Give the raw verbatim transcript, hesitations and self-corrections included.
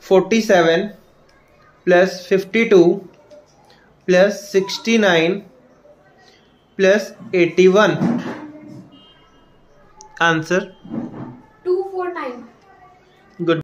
forty-seven plus fifty-two plus sixty-nine plus eighty-one. Answer two forty-nine. Good.